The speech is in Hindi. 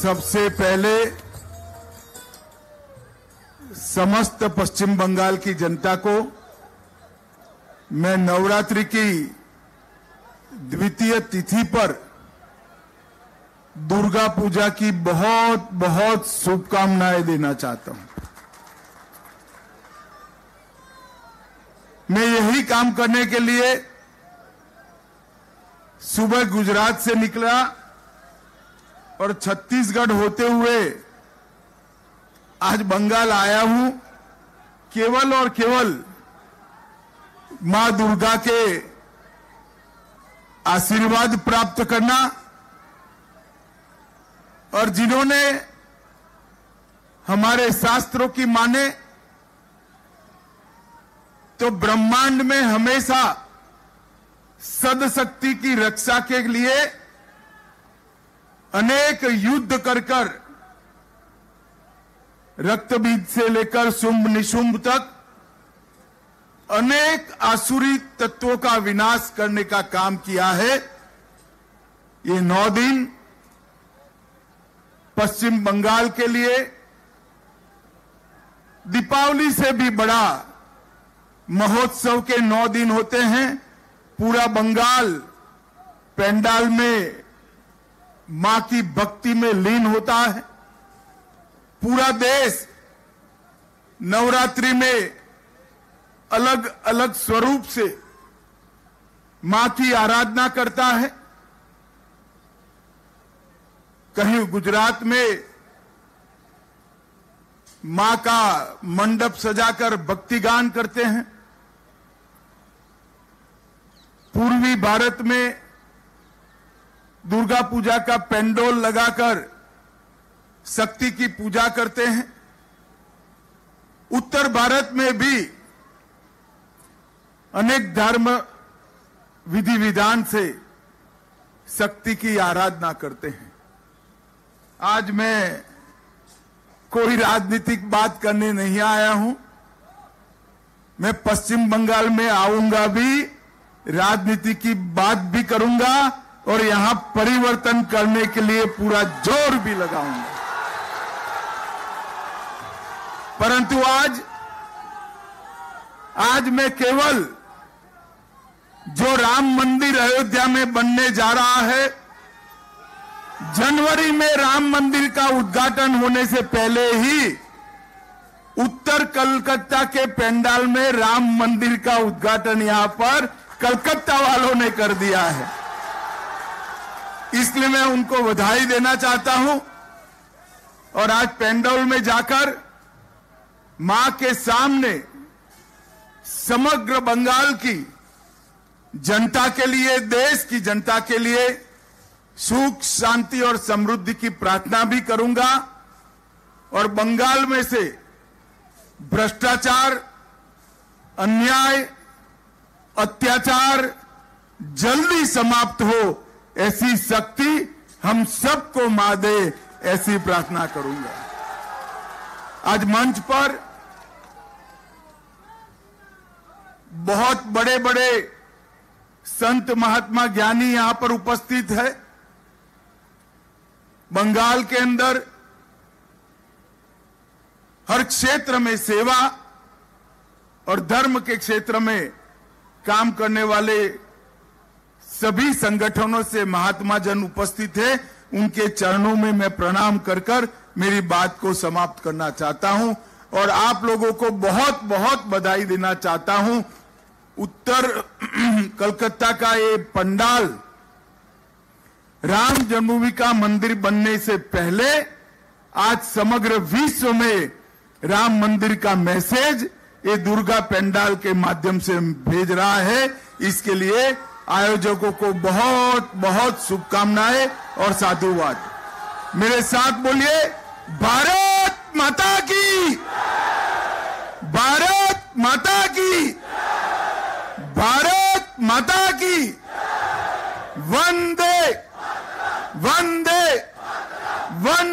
सबसे पहले समस्त पश्चिम बंगाल की जनता को मैं नवरात्रि की द्वितीय तिथि पर दुर्गा पूजा की बहुत बहुत शुभकामनाएं देना चाहता हूं। मैं यही काम करने के लिए सुबह गुजरात से निकला और छत्तीसगढ़ होते हुए आज बंगाल आया हूं, केवल और केवल मां दुर्गा के आशीर्वाद प्राप्त करना। और जिन्होंने हमारे शास्त्रों की माने तो ब्रह्मांड में हमेशा सदशक्ति की रक्षा के लिए अनेक युद्ध कर रक्तबीज से लेकर शुंभ निशुंभ तक अनेक आसुरी तत्वों का विनाश करने का काम किया है। ये 9 दिन पश्चिम बंगाल के लिए दीपावली से भी बड़ा महोत्सव के 9 दिन होते हैं। पूरा बंगाल पंडाल में मां की भक्ति में लीन होता है। पूरा देश नवरात्रि में अलग अलग स्वरूप से मां की आराधना करता है। कहीं गुजरात में मां का मंडप सजाकर भक्ति गान करते हैं। पूर्वी भारत में दुर्गा पूजा का पेंडोल लगाकर शक्ति की पूजा करते हैं। उत्तर भारत में भी अनेक धर्म विधि विधान से शक्ति की आराधना करते हैं। आज मैं कोई राजनीतिक बात करने नहीं आया हूं। मैं पश्चिम बंगाल में आऊंगा भी, राजनीति की बात भी करूंगा और यहां परिवर्तन करने के लिए पूरा जोर भी लगाऊंगा। परंतु आज मैं केवल जो राम मंदिर अयोध्या में बनने जा रहा है, जनवरी में राम मंदिर का उद्घाटन होने से पहले ही उत्तर कलकत्ता के पंडाल में राम मंदिर का उद्घाटन यहां पर कलकत्ता वालों ने कर दिया है। इसलिए मैं उनको बधाई देना चाहता हूं और आज पंडाल में जाकर मां के सामने समग्र बंगाल की जनता के लिए, देश की जनता के लिए सुख, शांति और समृद्धि की प्रार्थना भी करूंगा और बंगाल में से भ्रष्टाचार, अन्याय, अत्याचार जल्दी समाप्त हो, ऐसी शक्ति हम सबको मां दे, ऐसी प्रार्थना करूंगा। आज मंच पर बहुत बड़े बड़े संत, महात्मा, ज्ञानी यहां पर उपस्थित है। बंगाल के अंदर हर क्षेत्र में सेवा और धर्म के क्षेत्र में काम करने वाले सभी संगठनों से महात्मा जन उपस्थित है। उनके चरणों में मैं प्रणाम कर मेरी बात को समाप्त करना चाहता हूं और आप लोगों को बहुत बहुत बधाई देना चाहता हूं। उत्तर कलकत्ता का ये पंडाल राम जन्मभूमि का मंदिर बनने से पहले आज समग्र विश्व में राम मंदिर का मैसेज ये दुर्गा पंडाल के माध्यम से भेज रहा है। इसके लिए आयोजकों को बहुत बहुत शुभकामनाएं और साधुवाद। मेरे साथ बोलिए, भारत माता की, भारत माता की, भारत माता की, वंदे वंदे वंदे।